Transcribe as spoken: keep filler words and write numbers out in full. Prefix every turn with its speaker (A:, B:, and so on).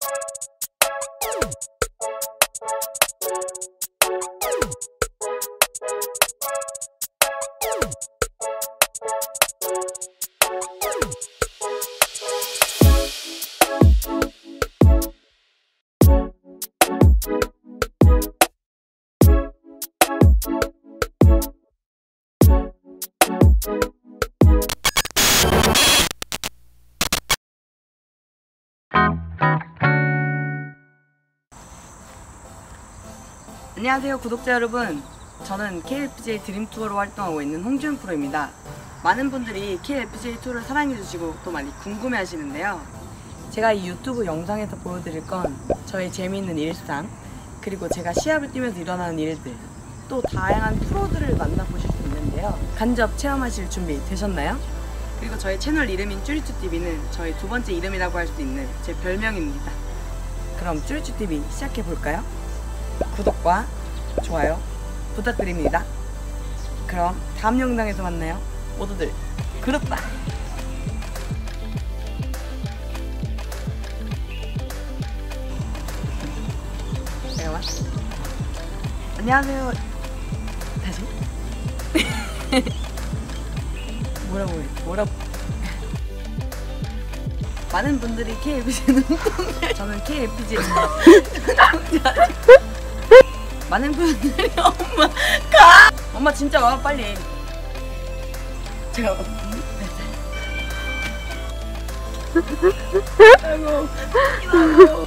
A: 안녕하세요 구독자 여러분, 저는 케이엘피지에이 드림투어로 활동하고 있는 홍지훈 프로입니다. 많은 분들이 케이엘피지에이 투어를 사랑해주시고 또 많이 궁금해 하시는데요, 제가 이 유튜브 영상에서 보여드릴 건 저의 재미있는 일상, 그리고 제가 시합을 뛰면서 일어나는 일들, 또 다양한 프로들을 만나보실 수 있는데요, 간접 체험하실 준비 되셨나요? 그리고 저희 채널 이름인 쭈리쭈티비는 저희 두 번째 이름이라고 할 수 있는 제 별명입니다. 그럼 쭈리쭈티비 시작해볼까요? 구독과 좋아요 부탁드립니다. 그럼 다음 영상에서 만나요. 모두들 그렇다. 잠깐만. 안녕하세요. 다시. 뭐라고 해? 뭐라고? 많은 분들이 케이엘피지에이 눈동자, 저는 케이엘피지에이 많은 분들이 엄마 가! 엄마 진짜 와 빨리. 제가 아이고 아이고